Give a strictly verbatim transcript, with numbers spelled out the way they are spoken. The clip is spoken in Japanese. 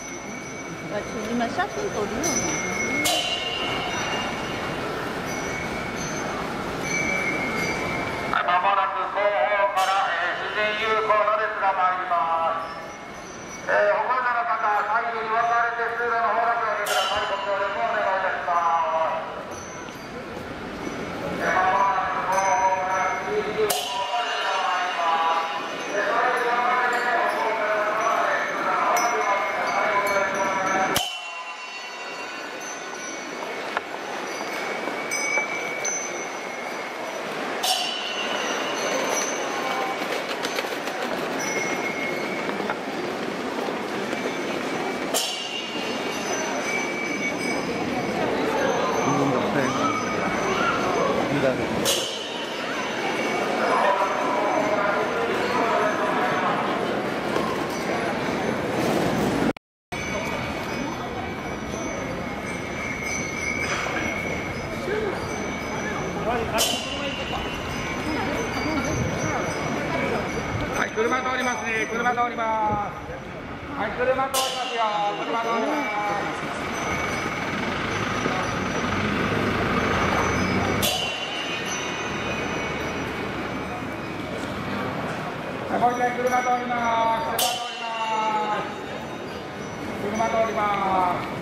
今写真撮るよね。 まもなく後方から、えー、自然友好の列が参ります。えー、歩行者の方、左右に分かれて通路の方だけお出ください。ご協力をお願いいたします。えー、まもなく後方から自然友好の列が参ります。えー、それに分かれて歩行者の方は、えー、通路の方だけお出ください。ご協力をお願いします。はい、車通りますね。車通ります。はい、車通りますよ。車通ります。はい、もう一回車通ります。車通ります。車通ります。